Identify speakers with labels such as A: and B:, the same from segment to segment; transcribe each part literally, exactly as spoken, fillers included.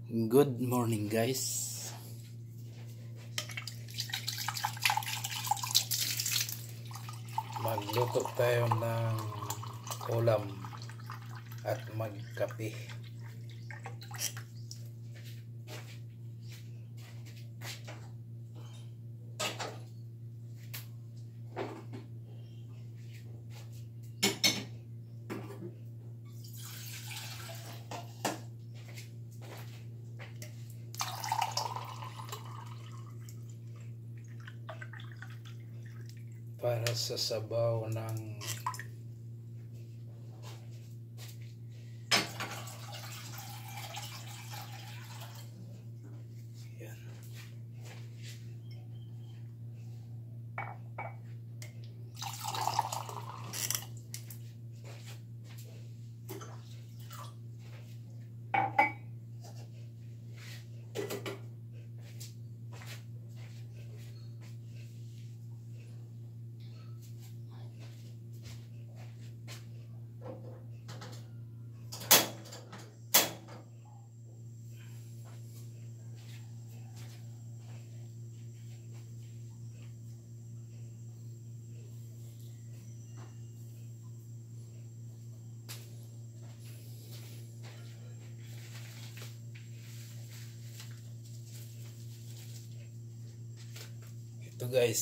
A: Good morning guys. Magluto tayo ng ulam at magkape. Para sa sabaw ng yan. Ito guys,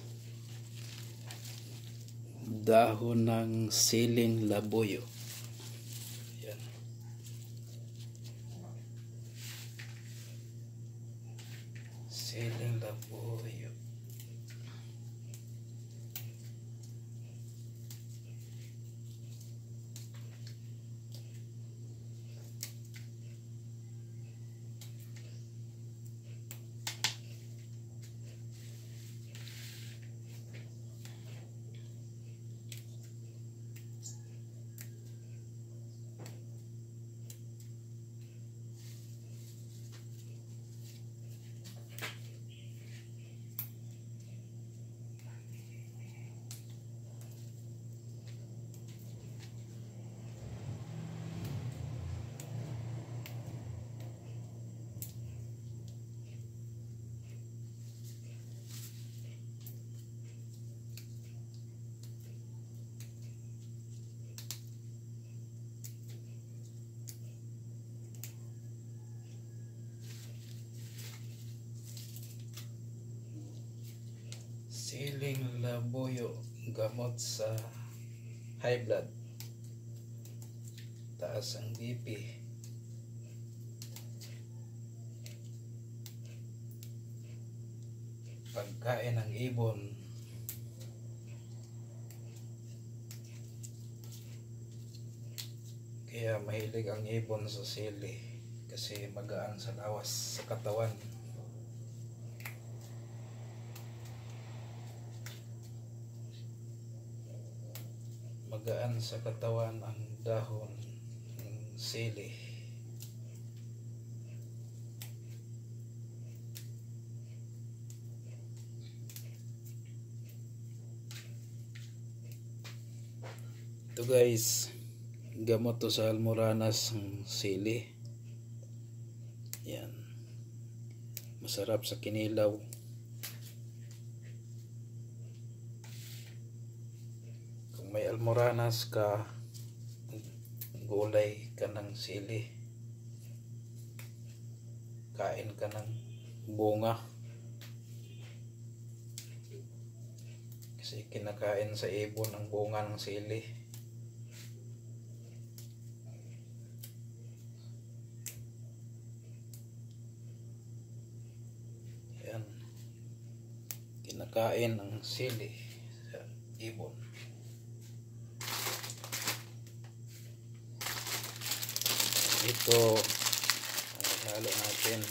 A: dahon ng siling labuyo. Yan. Siling labuyo. Siling labuyo, gamot sa high blood, taas ang B P, pagkain ng ibon, kaya mahilig ang ibon sa sili kasi magaan sa lawas sa katawan. Magaan sa katawan ang dahon ng sili. Ito guys, gamot to sa almoranas ng sili. Yan. Masarap sa kinilaw. May almoranas ka, gulay ka ng sili, kain ka ng bunga, kasi kinakain sa ibon ang bunga ng sili. Yan, kinakain ng sili sa ibon. Ito ang halo natin.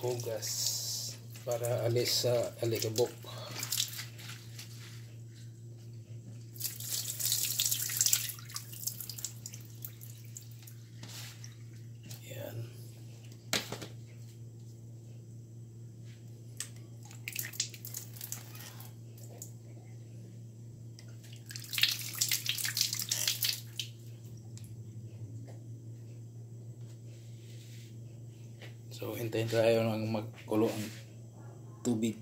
A: hugas para alis sa alikabok. Yan. So, hintayin tayo ng magkulo ang tubig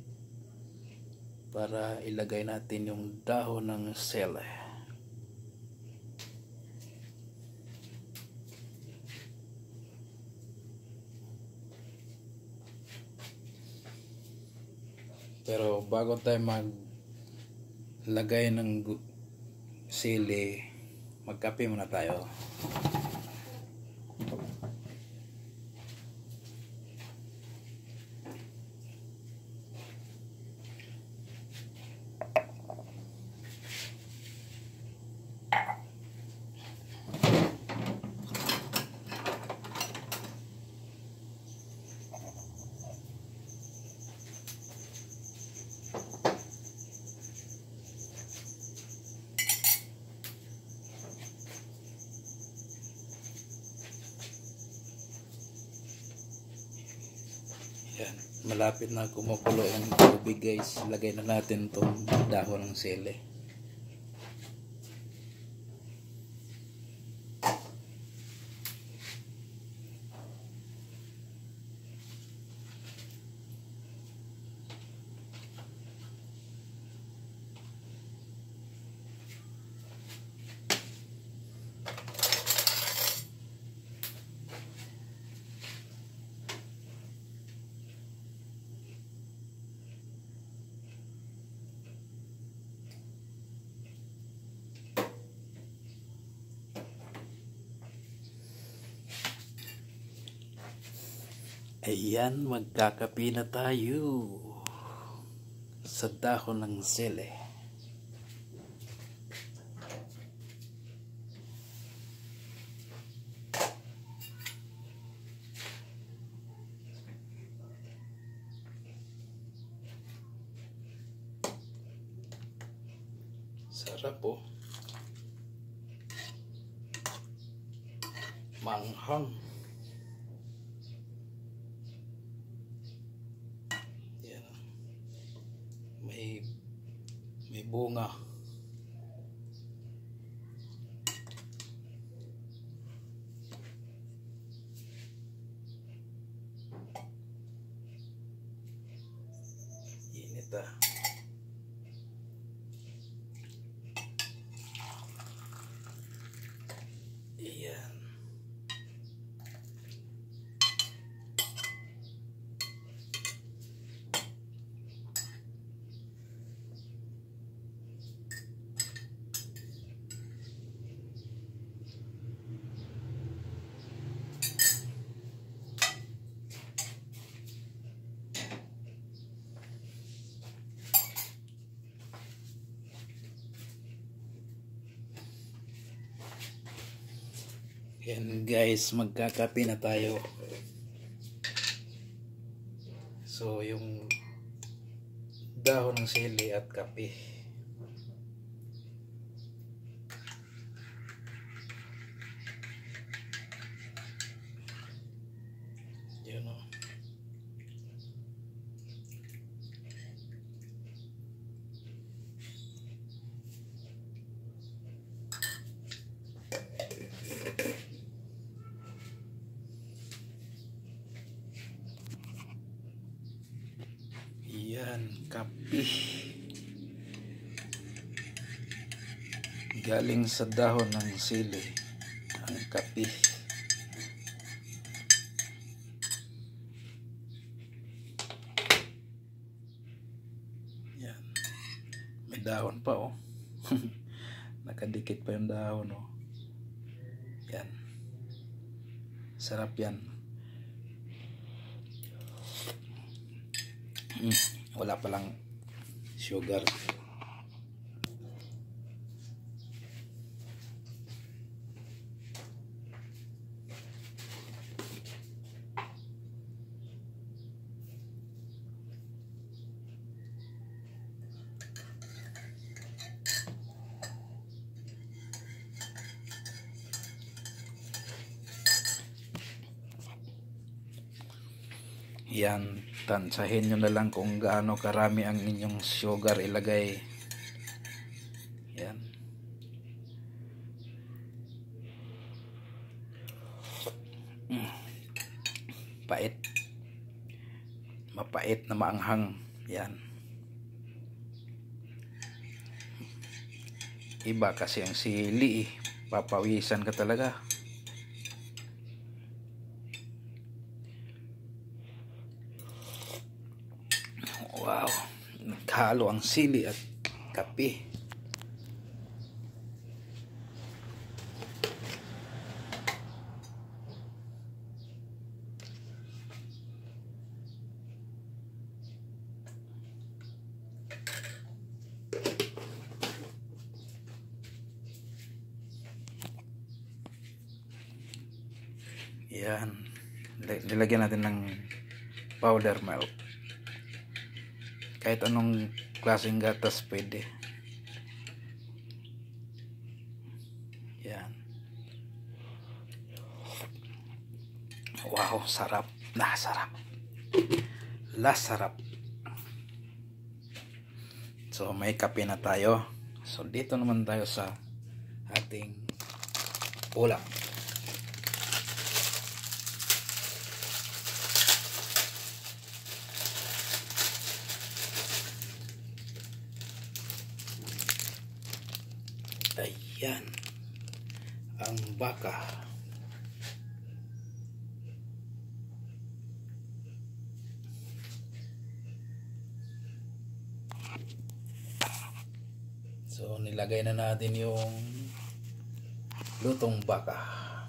A: para ilagay natin yung dahon ng sele. Pero bago tayo maglagay ng sili, magkape muna tayo. Yan, malapit na kumukulo yung tubig guys. Lagay na natin itong dahon ng sili. Ayan, magkakape na tayo sa dahon ng sili. Sarap po. Manghang. May may bunga. Init ah. Iyan. Yan guys, magkakape na tayo. So yung dahon ng sili at kape. Yan o. Yan, kape. Galing sa dahon ng sili ang kape. Yan. May dahon pa oh. Nakadikit pa yung dahon oh. Yan. Sarap yan. Mm, wala palang sugar. Yan, tansahin nyo na lang kung gaano karami ang inyong sugar ilagay. Yan. Mm. Pait. Mapait na maanghang. Yan. Iba kasi ang sili eh. Papawisan ka talaga. Wow, naghalo ang sili at kape. Yan, nilagyan natin ng powder milk. Kahit anong klaseng gatas pwede. Yan. Wow, sarap. Nah, sarap. La sarap. So, may kape na tayo. So, dito naman tayo sa ating ulam. Ayan ang baka. So nilagay na natin yung lutong baka.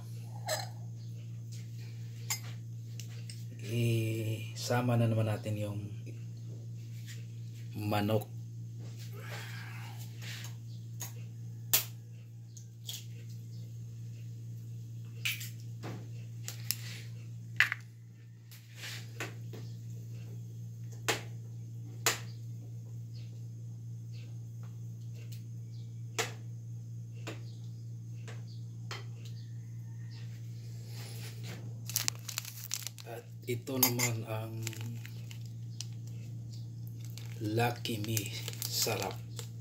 A: Isama na naman natin yung manok. At ito naman ang Lucky Me sarap.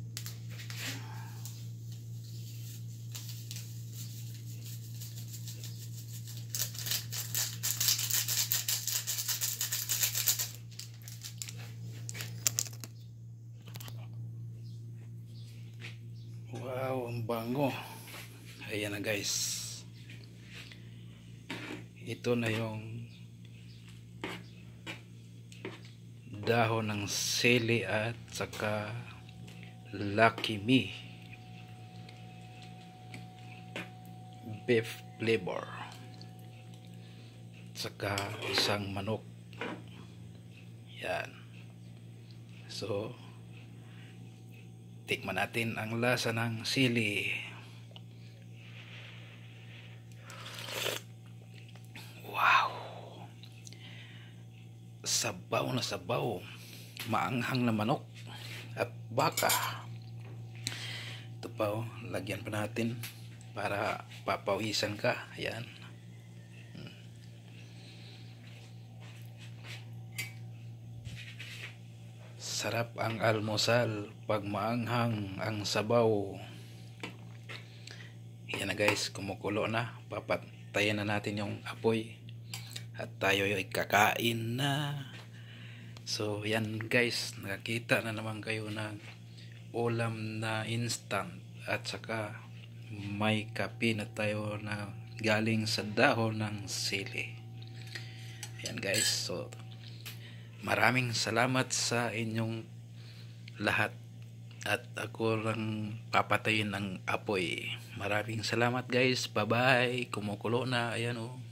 A: Wow, ang bango. Ayan na guys. Ito na yung dahon ng sili at saka Lucky Me beef flavor, saka isang manok. Yan. So tikman natin ang lasa ng sili. Sabaw na sabaw, maanghang na manok at baka. Ito pa oh, lagyan pa natin para papawisan ka. Ayan. Sarap ang almusal pag maanghang ang sabaw. Yan na guys, kumukulo na. Papatayin na natin yung apoy at tayo ay kakain na. So yan guys, nakakita na naman kayo ng ulam na instant at saka may kape na tayo na galing sa dahon ng sili. Yan guys, so maraming salamat sa inyong lahat at ako lang papatayin ng apoy. Maraming salamat guys, bye bye. Kumukulo na, ayan oh.